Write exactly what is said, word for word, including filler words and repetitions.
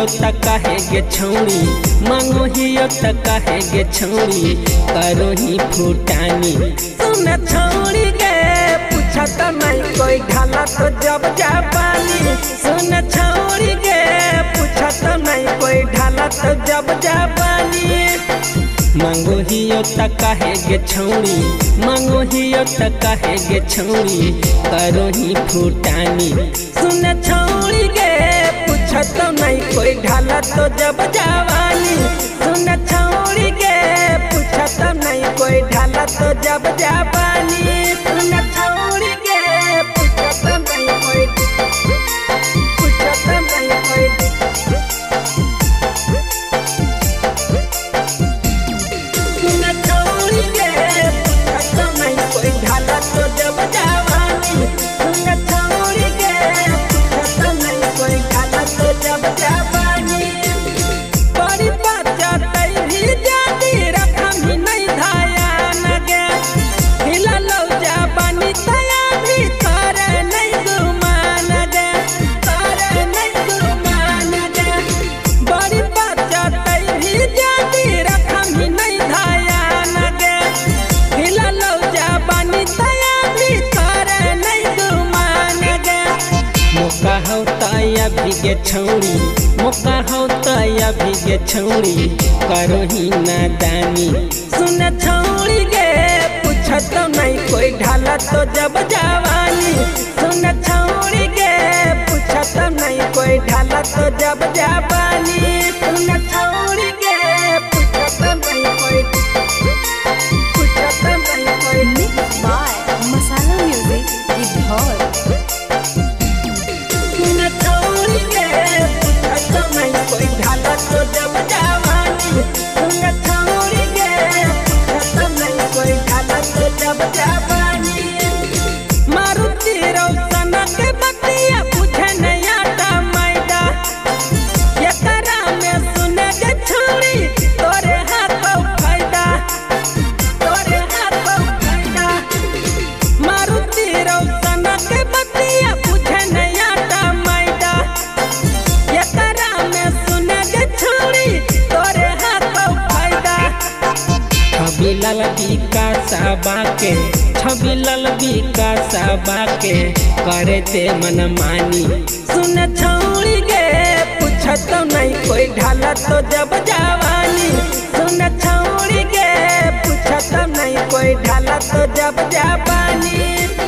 त काहे गे छौड़ी मांगो हियो त काहे गे छौड़ी करो ही फुटानी। सुन छौड़ी गे पूछत नहीं कोई ढाला तो जब जा पानी। सुन छौड़ी गे पूछत नहीं कोई ढाला तो जब जा पानी। मांगो हियो त काहे गे छौड़ी मांगो हियो त काहे गे छौड़ी करो ही फुटानी। सुन छौड़ी गे पूछत नहीं कोई ढाला तो जब जवानी। सुन छौड़ी गे पूछत नहीं कोई ढाला तो जब जवानी। सुन छौड़ी गे पूछत नहीं कोई पूछत नहीं कोई ढाला तो जब जवानी। सुन छौड़ी गे पूछत नहीं कोई ढाला तो जब जवानी। बड़ी बच्चा तैभी जाती रखम ही नहीं धाया न गे हिला लो जवानी तया भी करे नहीं गुमान गे करे नहीं गुमान गे। बड़ी बच्चा तैभी जाती रखम ही नहीं धाया न गे हिला लो मौका हो तया भीगे छौड़ी मौका हो तया भीगे छौड़ी करो ही नादानी। सुन छौड़ी गे पूछत नहीं कोई ढाला तो जब जवानी। सुन छौड़ी गे पूछत नहीं कोई ढाला तो जब जवानी। सुन छौड़ी गे पूछत नहीं कोई पूछत नहीं कोई मिक्स बाय मसाला म्यूजिक इधर। कोई ढाला तो जब जवानी। सुन छौड़ी गे पूछत नहीं कोई ढाला तो जब जवानी। मारुति रौशन के बतिया पूछे नहीं आता मैदा एकरा में सुन गे छौड़ी तोरे हाथों फायदा तोरे हाथों फायदा। मारुति रौशन के बतिया पूछे नहीं आता मैदा एकरा तोरे हाथों फायदा। छवि लाल विकास बाके छवि लाल विकास बाके करे ते मन मानी। सुन छौड़ी गे पूछत नहीं कोई ढाला तो जब जवानी। सुन छौड़ी गे पूछत नहीं कोई ढाला तो जब जवानी।